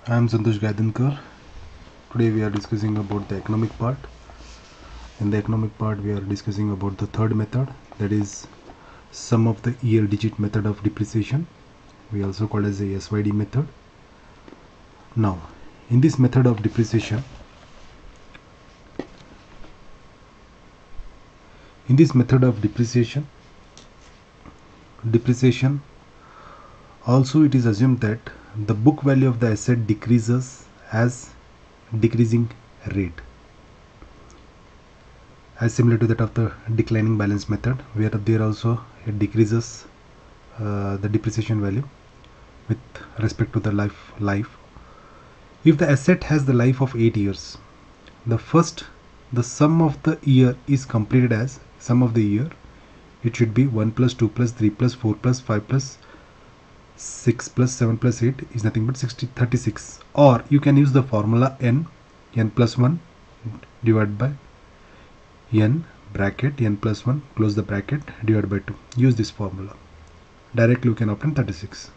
I am Santosh Gaidhankar. Today we are discussing about the economic part. In the economic part, we are discussing about the third method, that is sum of the year digit method of depreciation. We also call as the SYD method. Now, in this method of depreciation, depreciation also it is assumed that the book value of the asset decreases as decreasing rate, as similar to that of the declining balance method, where there also it decreases the depreciation value with respect to the life. If the asset has the life of 8 years, the sum of the year is completed as sum of the year. It should be 1 plus 2 plus 3 plus 4 plus 5 plus 6 plus 7 plus 8 is nothing but 36. Or you can use the formula n plus 1 divided by n bracket n plus 1 close the bracket divided by 2. Use this formula. Directly you can obtain 36.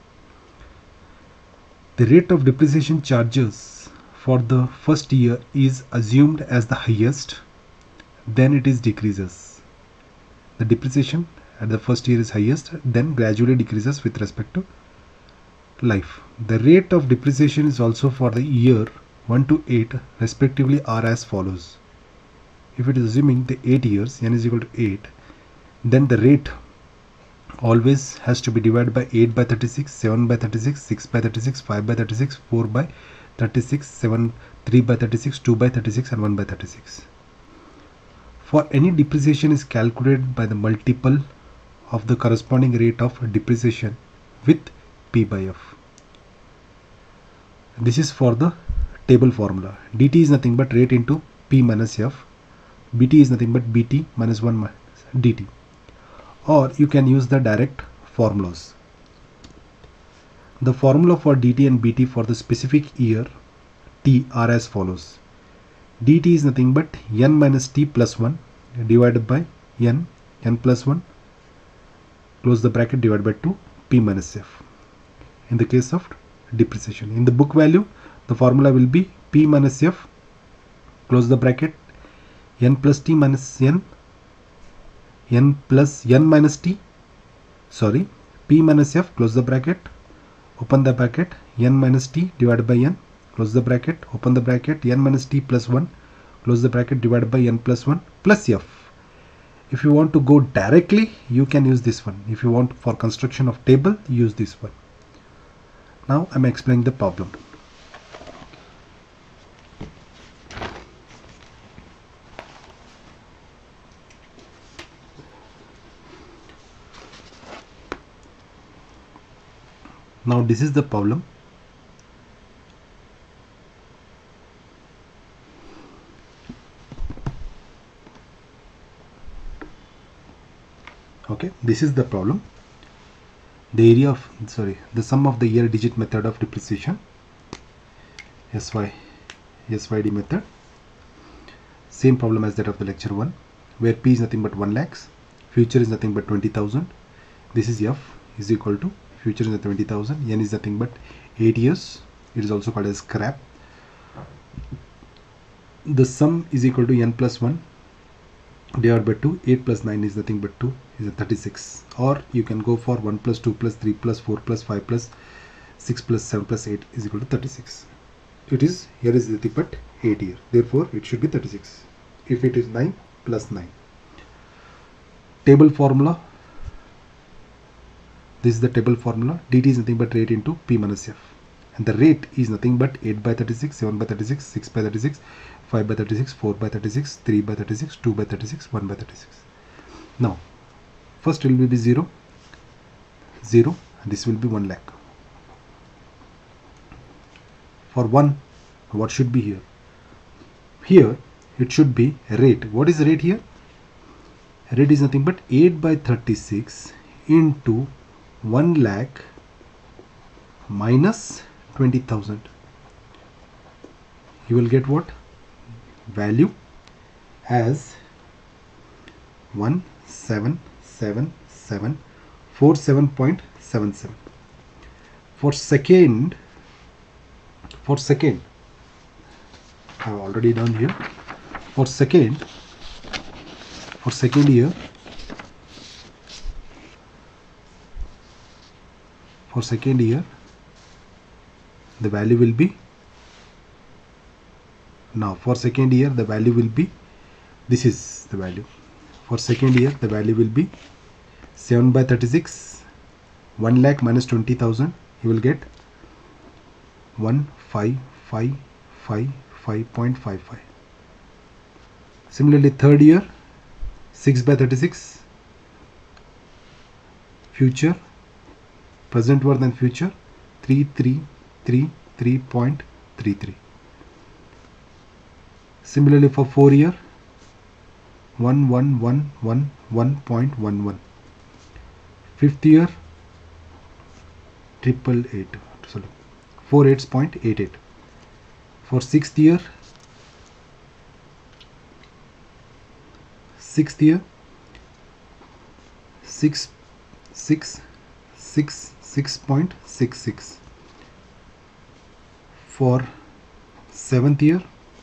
The rate of depreciation charges for the first year is assumed as the highest, then it is decreases. The depreciation at the first year is highest, then gradually decreases with respect to life. The rate of depreciation is also for the year 1 to 8 respectively are as follows. If it is assuming the 8 years, n is equal to 8, then the rate always has to be divided by 8 by 36, 7 by 36, 6 by 36, 5 by 36, 4 by 36, 7, 3 by 36, 2 by 36 and 1 by 36. For any depreciation is calculated by the multiple of the corresponding rate of depreciation with P by F. This is for the table formula. dt is nothing but rate into P minus F. bt is nothing but bt minus 1 minus dt. Or you can use the direct formulas. The formula for dt and bt for the specific year t are as follows. dt is nothing but n minus t plus 1 divided by n plus 1 close the bracket divided by 2 p minus f. In the case of depreciation, in the book value the formula will be p minus f close the bracket n plus t minus n plus n minus t, sorry, p minus f close the bracket open the bracket n minus t divided by n close the bracket open the bracket n minus t plus 1 close the bracket divided by n plus 1 plus f. If you want to go directly, you can use this one. If you want for construction of table, use this one. Now I am explaining the problem. Now this is the problem. Okay, this is the problem. The sum of the year digit method of depreciation, SYD method. Same problem as that of the lecture 1, where P is nothing but 1 lakhs, future is nothing but 20,000. This is F is equal to future is 20,000, N is nothing but 8 years. It is also called as scrap. The sum is equal to N plus 1 divided by 2. 8 plus 9 is nothing but 2 is 36. Or you can go for 1 plus 2 plus 3 plus 4 plus 5 plus 6 plus 7 plus 8 is equal to 36. It is here is nothing but 8 here. Therefore, it should be 36. If it is 9 plus 9. Table formula. This is the table formula. dt is nothing but rate into P minus F. And the rate is nothing but 8 by 36, 7 by 36, 6 by 36, 5 by 36, 4 by 36, 3 by 36, 2 by 36, 1 by 36. Now, first it will be 0, 0, and this will be 1 lakh. For 1, what should be here? Here, it should be rate. What is the rate here? Rate is nothing but 8 by 36 into 1 lakh minus 20,000. You will get what? Value as 177747.77. For second, For second, I have already done here. For second year, the value will be, now for second year the value will be, this is the value. For second year the value will be 7 by 36, 1 lakh minus 20,000, you will get 1555.55. Similarly, third year, 6 by 36, future, present worth and future, 3333.33. Similarly, for 4 year, 1111.11. Fifth year, 48.88. For sixth year, 6.66. For seventh year,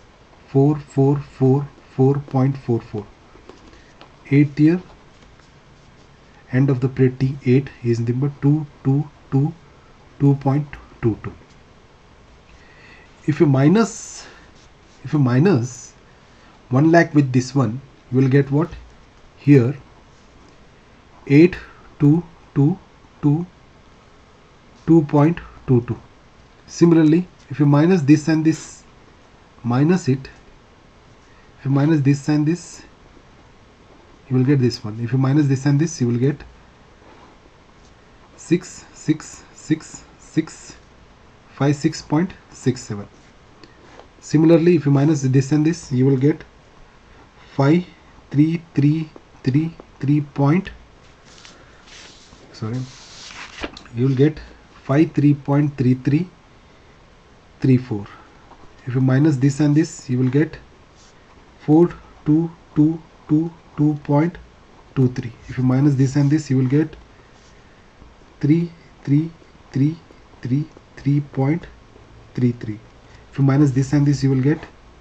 4.44. Eighth year, end of the period T8 is number 2.22. If you minus 1 lakh with this one, you will get what? Here 2.22. Similarly, if you minus this and this, minus it, if you minus this and this, you will get this one. If you minus this and this, you will get 56.67. Similarly, if you minus this and this, you will get 53.3334. If you minus this and this, you will get 4222.23. If you minus this and this, you will get 3333.33. If you minus this and this, you will get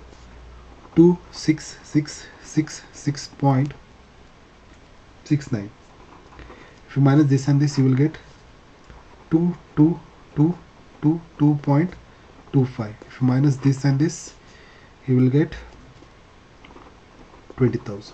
2666.69. If you minus this and this, you will get 2222.25. If you minus this and this, you will get 20,000.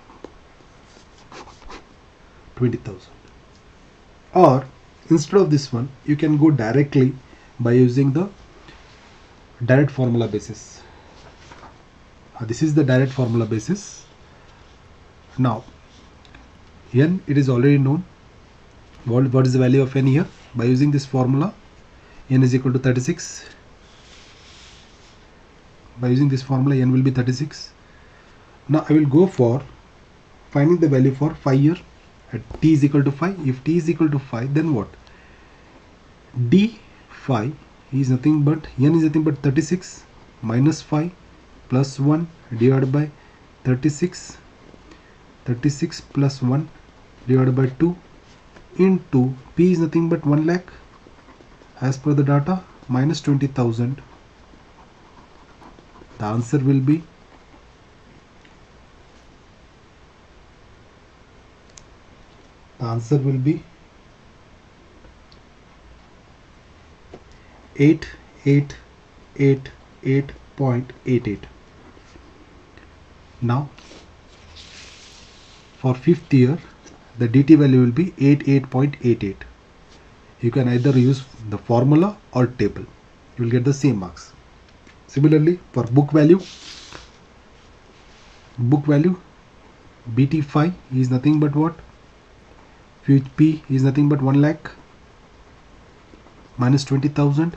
Or instead of this one, you can go directly by using the direct formula basis. This is the direct formula basis. Now n, it is already known. What is the value of n here? By using this formula, n is equal to 36. By using this formula, n will be 36. Now I will go for finding the value for 5 year at t is equal to 5. If t is equal to 5, then what? d5 is nothing but, n is nothing but 36 minus 5 plus 1 divided by 36 plus 1 divided by 2 into p is nothing but 1 lakh as per the data minus 20,000. The answer will be 888.88. Now for fifth year, the dt value will be 88.88. You can either use the formula or table, you will get the same marks. Similarly, for book value BT5 is nothing but what? P is nothing but 1 lakh minus 20,000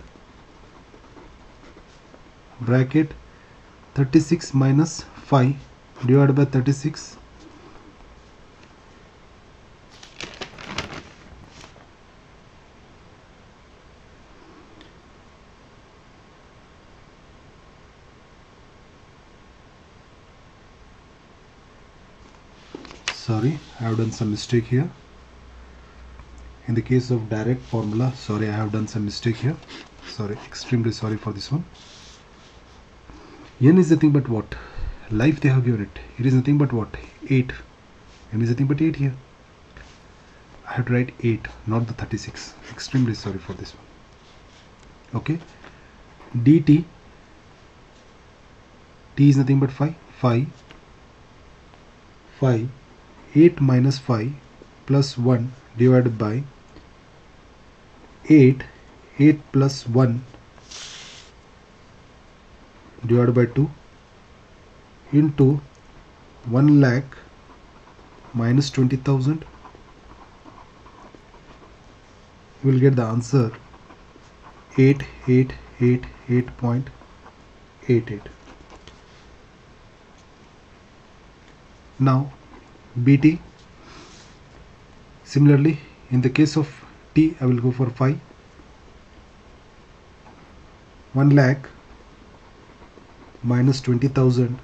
bracket 36 minus 5 divided by 36 . Sorry, I have done some mistake here. In the case of direct formula, sorry, I have done some mistake here. extremely sorry for this one. N is nothing but what? Life they have given it. It is nothing but what? 8. N is nothing but 8 here. I have to write 8, not the 36. Extremely sorry for this one. Okay. dt, t is nothing but 5. 8 minus 5 plus 1 divided by 8 plus 1 divided by 2 into 1 lakh minus 20,000. You will get the answer 8888.88. Now BT, similarly in the case of T I will go for 5. 1 lakh minus 20,000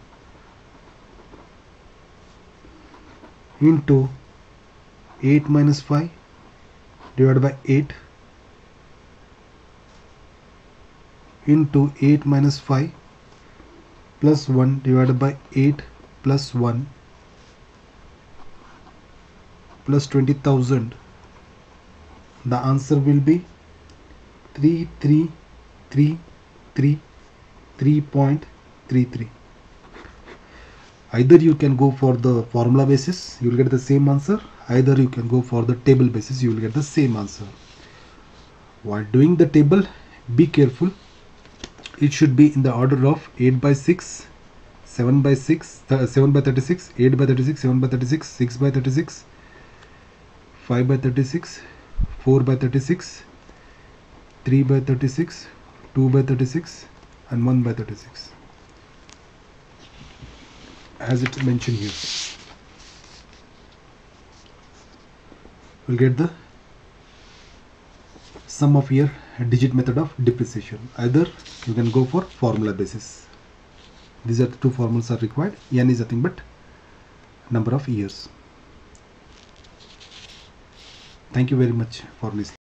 into 8 minus 5 divided by 8 into 8 minus 5 plus 1 divided by 8 plus 1 plus 20,000. The answer will be 3333.33. Either you can go for the formula basis, you will get the same answer. Either you can go for the table basis, you will get the same answer. While doing the table, be careful. It should be in the order of 8 by 6, 7 by 6, 7 by 36, 8 by 36, 7 by 36, 6 by 36, 5 by 36, 4 by 36, 3 by 36, 2 by 36 and 1 by 36, as it's mentioned here. We'll get the sum of year digit method of depreciation. Either you can go for formula basis. These are the two formulas are required. N is nothing but number of years. Thank you very much for listening.